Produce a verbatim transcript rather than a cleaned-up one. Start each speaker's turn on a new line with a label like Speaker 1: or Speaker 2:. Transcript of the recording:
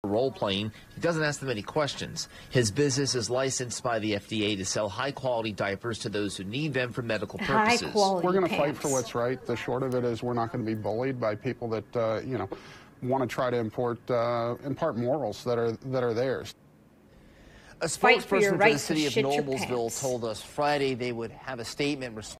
Speaker 1: role playing. He doesn't ask them any questions. His business is licensed by the F D A to sell high-quality diapers to those who need them for medical purposes.
Speaker 2: High-quality We're going to fight for what's right. The short of it is we're not going to be bullied by people that, uh, you know, want to try to import, uh, impart morals that are, that are theirs.
Speaker 1: A spokesperson for, for the city of Noblesville told us Friday they would have a statement